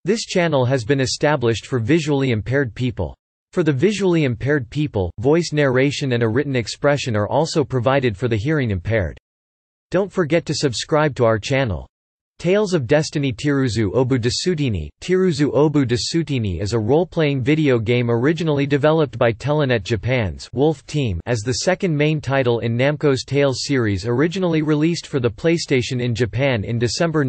This channel has been established for visually impaired people. For the visually impaired people, voice narration and a written expression are also provided for the hearing impaired. Don't forget to subscribe to our channel. Tales of Destiny Teiruzu Obu Desutinī. Teiruzu Obu Desutinī is a role-playing video game originally developed by Telenet Japans Wolf Team as the second main title in Namcos Tales series, originally released for the PlayStation in Japan in December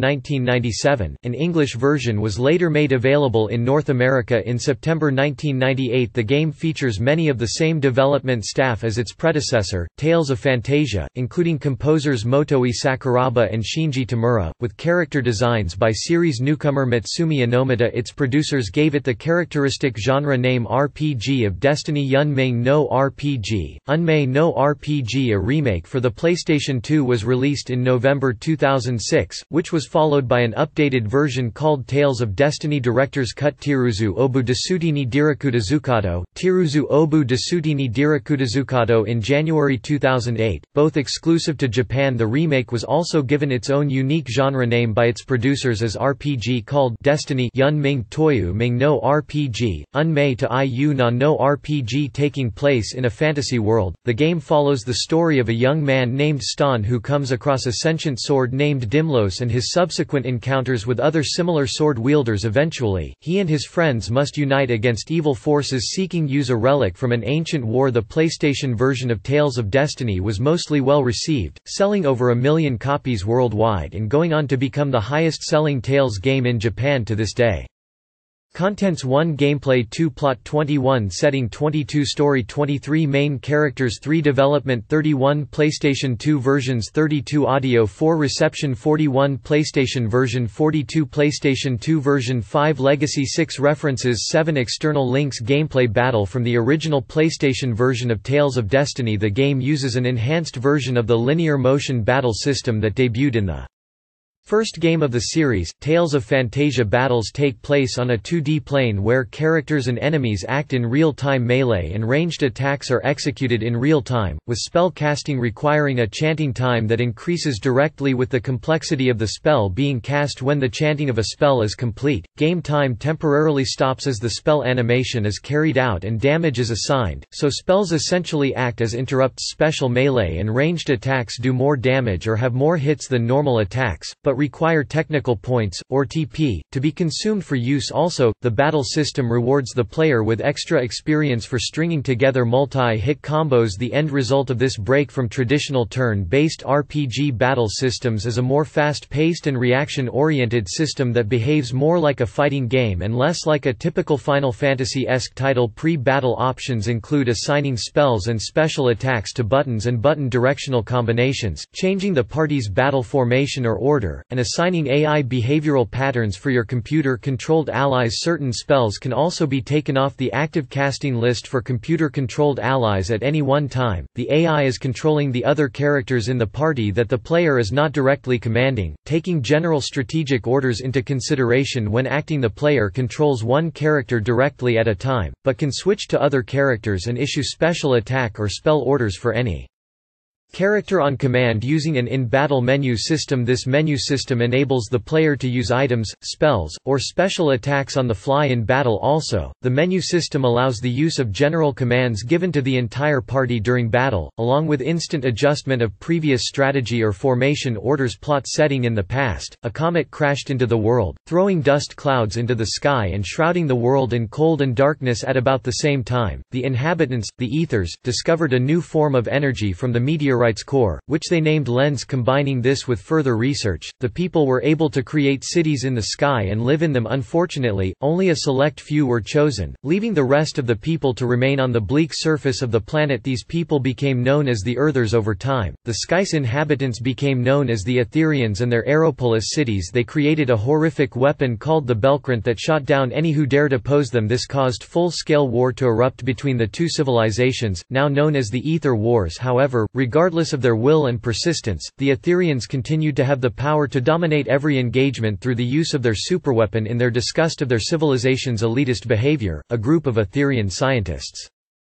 1997. An English version was later made available in North America in September 1998. The game features many of the same development staff as its predecessor, Tales of Phantasia, including composers Motoi Sakuraba and Shinji Tamura, with character designs by series newcomer Mutsumi Inomata Its. Producers gave it the characteristic genre name RPG of Destiny Unmei no RPG. Unmei no RPG, a remake for the PlayStation 2, was released in November 2006, which was followed by an updated version called Tales of Destiny Director's Cut Teiruzu Obu Desutinī Direkutāzukatto. Teiruzu Obu Desutinī Direkutāzukatto in January 2008, both exclusive to Japan. The remake was also given its own unique genre name by its producers as RPG called Destiny Unmei Toyu Ming no RPG, Unmei to Iu na no RPG. Taking place in a fantasy world, the game follows the story of a young man named Ston who comes across a sentient sword named Dimlos and his subsequent encounters with other similar sword wielders. Eventually, he and his friends must unite against evil forces seeking use a relic from an ancient war. The PlayStation version of Tales of Destiny was mostly well received, selling over 1 million copies worldwide and going on to become the highest-selling Tales game in Japan to this day. Contents: 1 Gameplay, 2 Plot, 21 Setting, 22 Story, 23 Main characters, 3 Development, 31 PlayStation 2 versions, 32 Audio, 4 Reception, 41 PlayStation version, 42 PlayStation 2 version, 5 Legacy, 6 References, 7 External links. Gameplay: Battle from the original PlayStation version of Tales of Destiny. The game uses an enhanced version of the linear motion battle system that debuted in the first game of the series. Tales of Phantasia battles take place on a 2D plane where characters and enemies act in real-time. Melee and ranged attacks are executed in real time, with spell casting requiring a chanting time that increases directly with the complexity of the spell being cast. When the chanting of a spell is complete, game time temporarily stops as the spell animation is carried out and damage is assigned, so spells essentially act as interrupts. Special melee and ranged attacks do more damage or have more hits than normal attacks, but require technical points, or TP, to be consumed for use. Also, the battle system rewards the player with extra experience for stringing together multi-hit combos. The end result of this break from traditional turn-based RPG battle systems is a more fast-paced and reaction-oriented system that behaves more like a fighting game and less like a typical Final Fantasy-esque title. Pre-battle options include assigning spells and special attacks to buttons and button directional combinations, changing the party's battle formation or order, and assigning AI behavioral patterns for your computer-controlled allies. Certain spells can also be taken off the active casting list for computer-controlled allies at any one time. The AI is controlling the other characters in the party that the player is not directly commanding, taking general strategic orders into consideration when acting. The player controls one character directly at a time, but can switch to other characters and issue special attack or spell orders for any character on command using an in-battle menu system. This menu system enables the player to use items, spells, or special attacks on the fly in battle. Also, the menu system allows the use of general commands given to the entire party during battle, along with instant adjustment of previous strategy or formation orders. Plot setting: in the past, a comet crashed into the world, throwing dust clouds into the sky and shrouding the world in cold and darkness. At about the same time, the inhabitants, the Ethers, discovered a new form of energy from the meteorite's core, which they named Lens. Combining this with further research, the people were able to create cities in the sky and live in them. Unfortunately, only a select few were chosen, leaving the rest of the people to remain on the bleak surface of the planet. These people became known as the Earthers. Over time, the sky's inhabitants became known as the Etherians and their Aeropolis cities. They created a horrific weapon called the Belkrant that shot down any who dared oppose them. This caused full-scale war to erupt between the two civilizations, now known as the Ether Wars. However, regardless of their will and persistence, the Etherians continued to have the power to dominate every engagement through the use of their superweapon. In their disgust of their civilization's elitist behavior, a group of Etherian scientists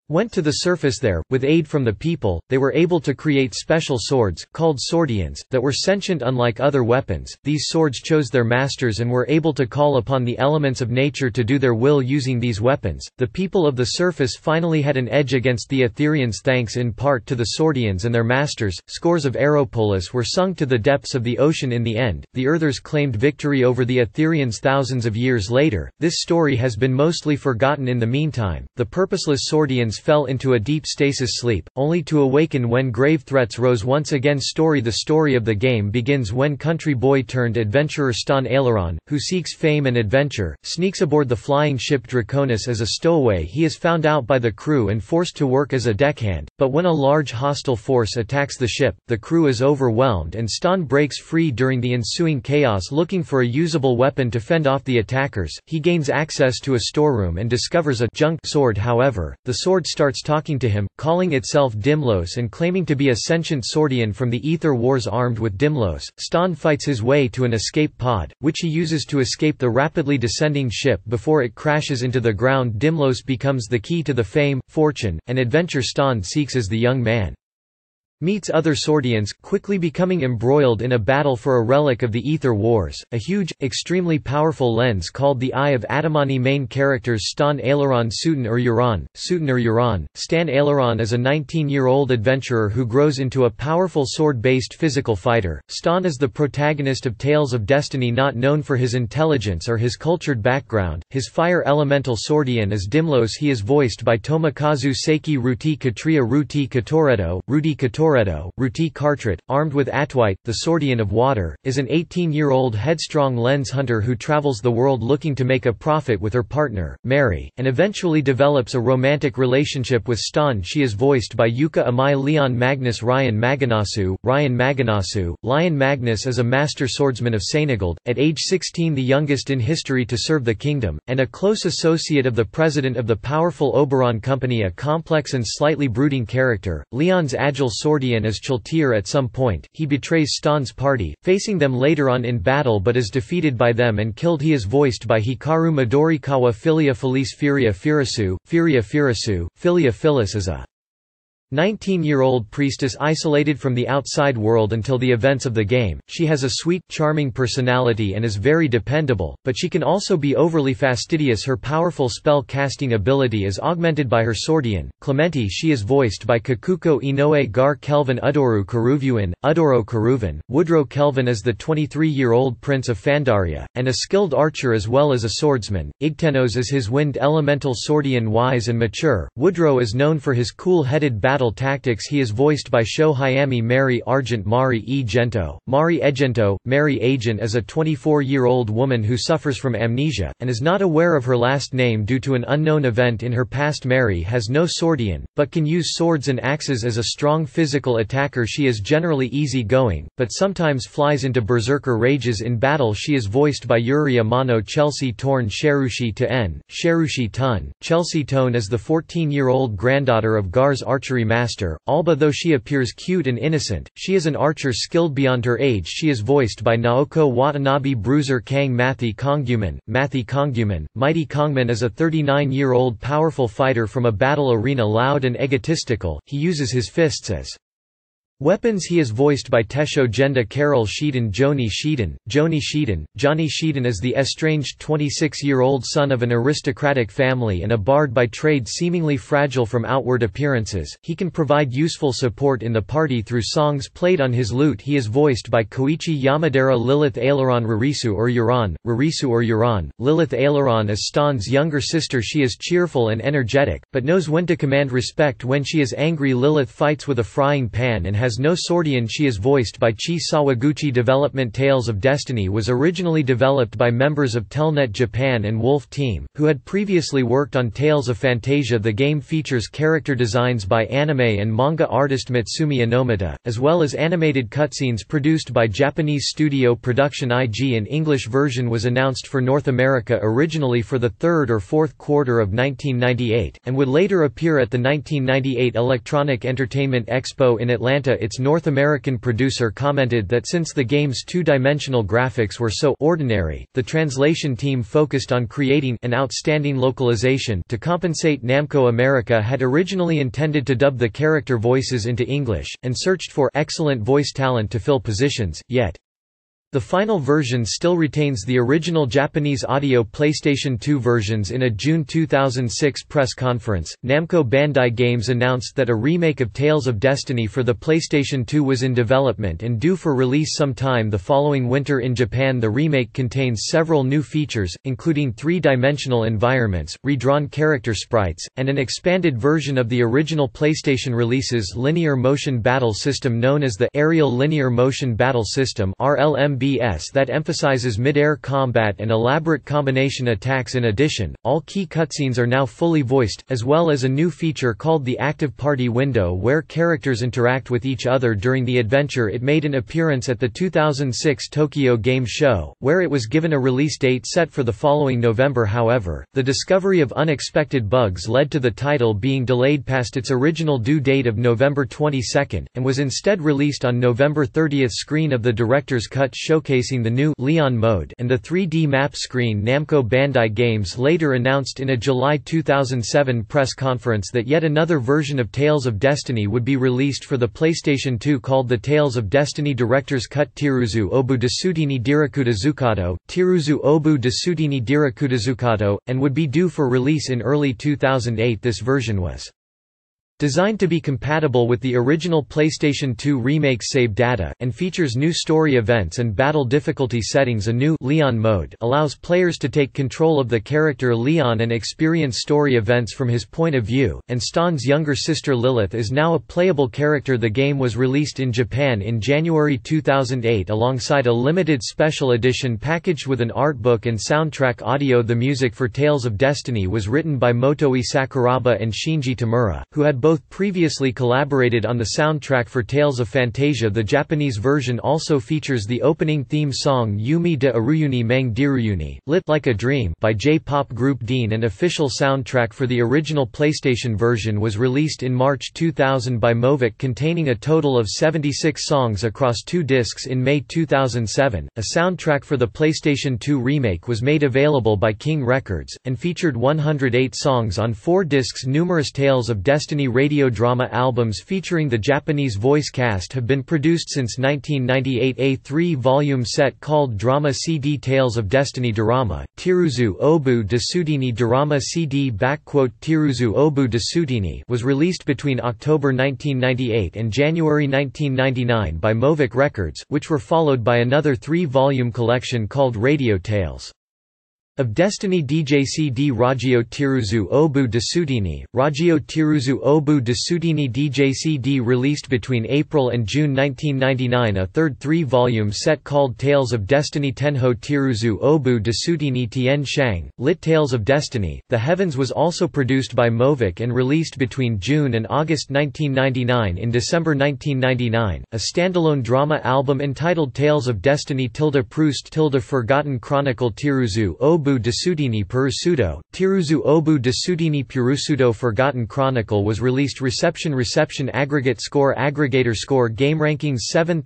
went to the surface there. With aid from the people, they were able to create special swords, called swordians, that were sentient unlike other weapons. These swords chose their masters and were able to call upon the elements of nature to do their will using these weapons. The people of the surface finally had an edge against the Etherians thanks in part to the swordians and their masters. Scores of Aeropolis were sunk to the depths of the ocean in the end. The Earthers claimed victory over the Etherians thousands of years later. This story has been mostly forgotten in the meantime. The purposeless swordians fell into a deep stasis sleep, only to awaken when grave threats rose once again. The story of the game begins when country boy turned adventurer Stan Aileron, who seeks fame and adventure, sneaks aboard the flying ship Draconis as a stowaway. He is found out by the crew and forced to work as a deckhand, but when a large hostile force attacks the ship, the crew is overwhelmed and Stan breaks free during the ensuing chaos looking for a usable weapon to fend off the attackers. He gains access to a storeroom and discovers a junk sword. However, the sword starts talking to him, calling itself Dimlos and claiming to be a sentient swordian from the Ether Wars. Armed with Dimlos, Stan fights his way to an escape pod, which he uses to escape the rapidly descending ship before it crashes into the ground. Dimlos becomes the key to the fame, fortune, and adventure Stan seeks as the young man meets other swordians, quickly becoming embroiled in a battle for a relic of the Ether Wars, a huge, extremely powerful lens called the Eye of Atamani. Main characters Stan Aileron Stan Aileron is a 19-year-old adventurer who grows into a powerful sword-based physical fighter. Stan is the protagonist of Tales of Destiny, not known for his intelligence or his cultured background. His fire elemental swordian is Dimlos. He is voiced by Tomokazu Seiki. Ruti Katria Ruti Katoreto Ruti Cartret, armed with Atwite, the Swordian of Water, is an 18-year-old headstrong lens hunter who travels the world looking to make a profit with her partner, Mary, and eventually develops a romantic relationship with Stan. She is voiced by Yuka Amai. Leon Magnus Ryan Maganasu. Lion Magnus is a master swordsman of Senegal, at age 16 the youngest in history to serve the kingdom, and a close associate of the president of the powerful Oberon Company. A complex and slightly brooding character, Leon's agile swordian is Chaltier. At some point, he betrays Stan's party, facing them later on in battle but is defeated by them and killed. He is voiced by Hikaru Midorikawa. Filia Felice Furia Firasu. Filia Phyllis is a 19-year-old priestess isolated from the outside world until the events of the game. She has a sweet, charming personality and is very dependable, but she can also be overly fastidious. Her powerful spell-casting ability is augmented by her swordian, Clementi. She is voiced by Kakuko Inoue. Gar Kelvin Udoro Karuvan. Woodrow Kelvin is the 23-year-old prince of Phandaria, and a skilled archer as well as a swordsman. Igtenos is his wind elemental swordian, wise and mature. Woodrow is known for his cool-headed battle tactics. He is voiced by Sho Hayami. Mary Argent Mari Egento. Mary Agent is a 24-year-old woman who suffers from amnesia, and is not aware of her last name due to an unknown event in her past. Mary has no swordian, but can use swords and axes as a strong physical attacker. She is generally easy-going, but sometimes flies into berserker rages in battle. She is voiced by Yuri Amano. Chelsea Torn Sherushi Tun. Chelsea Tone is the 14-year-old granddaughter of Gar's archery master, Alba. Though she appears cute and innocent, she is an archer skilled beyond her age. She is voiced by Naoko Watanabe. Bruiser Kang Mathy Kongguman. Mighty Kongman is a 39-year-old powerful fighter from a battle arena. Loud and egotistical, he uses his fists as weapons. He is voiced by Tesho Genda. Carol Sheedon. Johnny Sheedon is the estranged 26-year-old son of an aristocratic family and a bard by trade. Seemingly fragile from outward appearances, he can provide useful support in the party through songs played on his lute. He is voiced by Koichi Yamadera. Lilith Aileron Ririsu or Yuran. Lilith Aileron is Stan's younger sister. She is cheerful and energetic, but knows when to command respect when she is angry. Lilith fights with a frying pan and has no swordian. She is voiced by Chi Sawaguchi. Development. Tales of Destiny was originally developed by members of Telenet Japan and Wolf Team, who had previously worked on Tales of Phantasia. The game features character designs by anime and manga artist Mutsumi Inomata, as well as animated cutscenes produced by Japanese studio Production IG. An English version was announced for North America originally for the third or fourth quarter of 1998, and would later appear at the 1998 Electronic Entertainment Expo in Atlanta. Its North American producer commented that since the game's two-dimensional graphics were so ordinary, the translation team focused on creating an outstanding localization to compensate. Namco America had originally intended to dub the character voices into English, and searched for excellent voice talent to fill positions, yet the final version still retains the original Japanese audio PlayStation 2 versions. In a June 2006 press conference, Namco Bandai Games announced that a remake of Tales of Destiny for the PlayStation 2 was in development and due for release sometime the following winter in Japan. The remake contains several new features, including three-dimensional environments, redrawn character sprites, and an expanded version of the original PlayStation release's linear motion battle system known as the Aerial Linear Motion Battle System (RLM). That emphasizes mid-air combat and elaborate combination attacks. In addition, all key cutscenes are now fully voiced, as well as a new feature called the Active Party Window where characters interact with each other during the adventure. It made an appearance at the 2006 Tokyo Game Show, where it was given a release date set for the following November. However, the discovery of unexpected bugs led to the title being delayed past its original due date of November 22, and was instead released on November 30. Screen of the director's cut showcasing the new Leon mode and the 3D map screen. Namco Bandai Games later announced in a July 2007 press conference that yet another version of Tales of Destiny would be released for the PlayStation 2 called the Tales of Destiny Director's Cut Teiruzu Obu Desutinī Direkutāzukatto, and would be due for release in early 2008. This version was designed to be compatible with the original PlayStation 2 remake save data, and features new story events and battle difficulty settings. A new Leon mode allows players to take control of the character Leon and experience story events from his point of view, and Stan's younger sister Lilith is now a playable character. The game was released in Japan in January 2008 alongside a limited special edition packaged with an art book and soundtrack audio. The music for Tales of Destiny was written by Motoi Sakuraba and Shinji Tamura, who had both previously collaborated on the soundtrack for Tales of Phantasia. The Japanese version also features the opening theme song Yumi de Aruyuni Mang Diruyuni, lit like a Dream by J-pop group Dean. An official soundtrack for the original PlayStation version was released in March 2000 by Movic, containing a total of 76 songs across 2 discs. In May 2007, a soundtrack for the PlayStation 2 remake was made available by King Records, and featured 108 songs on 4 discs. Numerous Tales of Destiny radio drama albums featuring the Japanese voice cast have been produced since 1998. A 3-volume set called Drama CD Tales of Destiny Drama, Teiruzu Obu Desutinī Drama CD Teiruzu Obu Desutinī was released between October 1998 and January 1999 by Movic Records, which were followed by another 3-volume collection called Radio Tales of Destiny DJ CD Ragio Teiruzu Obu Desutinī, Ragio Teiruzu Obu Desutinī DJ CD released between April and June 1999. A third 3-volume set called Tales of Destiny Tenho Teiruzu Obu Desutinī Tien Shang, lit Tales of Destiny, The Heavens was also produced by Movic and released between June and August 1999. In December 1999, a standalone drama album entitled Tales of Destiny Proust Forgotten Chronicle Teiruzu Obu Desutinī Purusudo, Teiruzu Obu Desutinī Purusudo Forgotten Chronicle was released. Reception Aggregate score Aggregator score GameRankings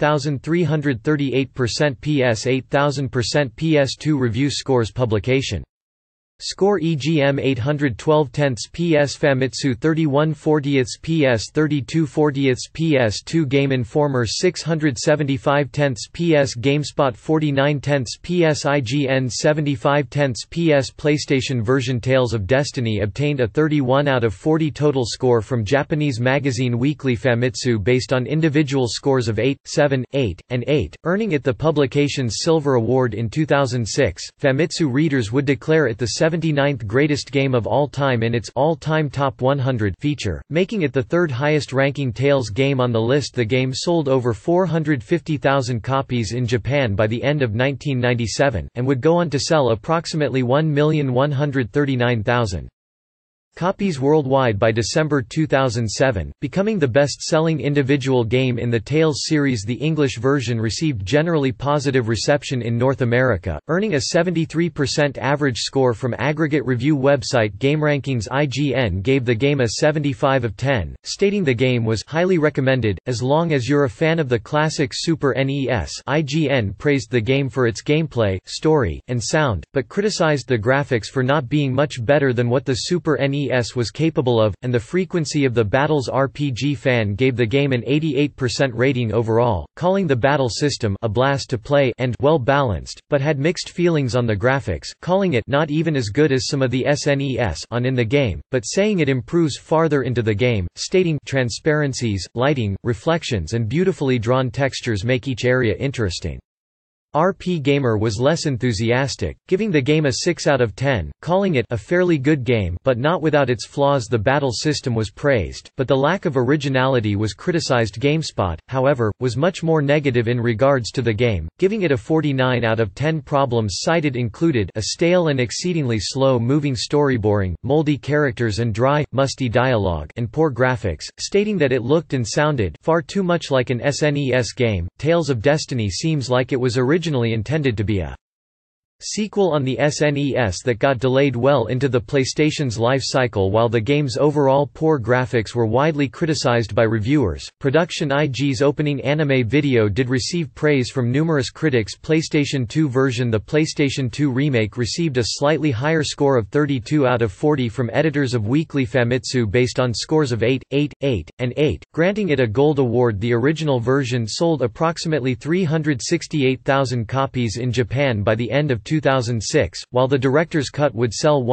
7338% PS 8000% PS2 Review scores Publication score EGM 812 PS Famitsu 31/40 PS 32/40 PS2 Game Informer 675 PS GameSpot 49 PS IGN 75 PS PlayStation version. Tales of Destiny obtained a 31 out of 40 total score from Japanese magazine Weekly Famitsu based on individual scores of 8, 7, 8, and 8, earning it the publication's Silver Award. In 2006, Famitsu readers would declare it the 79th greatest game of all time in its all-time top 100 feature, making it the third highest-ranking Tales game on the list. The game sold over 450,000 copies in Japan by the end of 1997, and would go on to sell approximately 1,139,000. copies worldwide by December 2007, becoming the best-selling individual game in the Tales series. The English version received generally positive reception in North America, earning a 73% average score from aggregate review website GameRankings. IGN gave the game a 75 of 10, stating the game was highly recommended, as long as you're a fan of the classic Super NES. IGN praised the game for its gameplay, story, and sound, but criticized the graphics for not being much better than what the Super NES was capable of, and the frequency of the battles. RPG Fan gave the game an 88% rating overall, calling the battle system a blast to play and well-balanced, but had mixed feelings on the graphics, calling it not even as good as some of the SNES on in the game, but saying it improves farther into the game, stating transparencies, lighting, reflections and beautifully drawn textures make each area interesting. RP Gamer was less enthusiastic, giving the game a 6 out of 10, calling it a fairly good game but not without its flaws. The battle system was praised, but the lack of originality was criticized. GameSpot, however, was much more negative in regards to the game, giving it a 49 out of 10. Problems cited included a stale and exceedingly slow-moving storyboarding, moldy characters and dry, musty dialogue, and poor graphics, stating that it looked and sounded far too much like an SNES game. Tales of Destiny seems like it was originally intended to be a sequel on the SNES that got delayed well into the PlayStation's life cycle. While the game's overall poor graphics were widely criticized by reviewers, Production IG's opening anime video did receive praise from numerous critics. PlayStation 2 version. The PlayStation 2 remake received a slightly higher score of 32 out of 40 from editors of Weekly Famitsu based on scores of 8, 8, 8, and 8, granting it a gold award. The original version sold approximately 368,000 copies in Japan by the end of 2006, while the director's cut would sell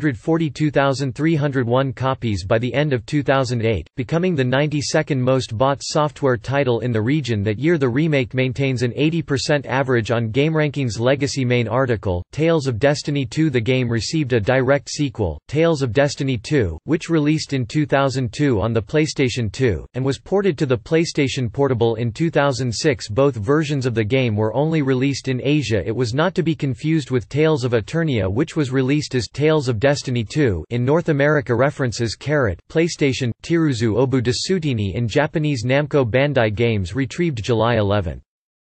142,301 copies by the end of 2008, becoming the 92nd most bought software title in the region that year. The remake maintains an 80% average on GameRankings Legacy. Main article, Tales of Destiny 2. The game received a direct sequel, Tales of Destiny 2, which released in 2002 on the PlayStation 2, and was ported to the PlayStation Portable in 2006. Both versions of the game were only released in Asia. It was not to be confused with Tales of Eternia, which was released as Tales of Destiny 2 in North America. References: PlayStation, Teiruzu Obu Desutinī in Japanese. Namco Bandai Games. Retrieved July 11,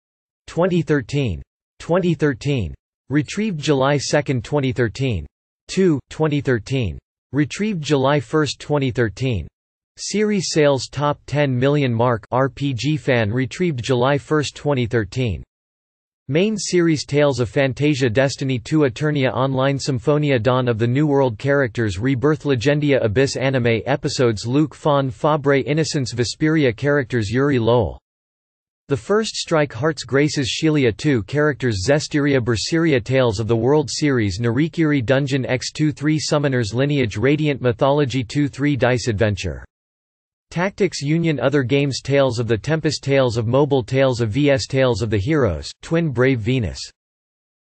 2013. 2013. Retrieved July 2, 2013. 2, 2013. Retrieved July 1, 2013. Series sales top 10 million mark. RPG Fan. Retrieved July 1, 2013. Main series Tales of Phantasia. Destiny 2 Eternia Online Symphonia Dawn of the New World Characters Rebirth Legendia Abyss Anime Episodes Luke Fawn Fabre Innocence Vesperia Characters Yuri Lowell The First Strike Hearts Graces Shelia 2 Characters Zestiria Berseria Tales of the World Series Narikiri Dungeon X2 3 Summoners Lineage Radiant Mythology 2 3 Dice Adventure Tactics Union Other Games Tales of the Tempest Tales of Mobile Tales of VS Tales of the Heroes, Twin Brave Venus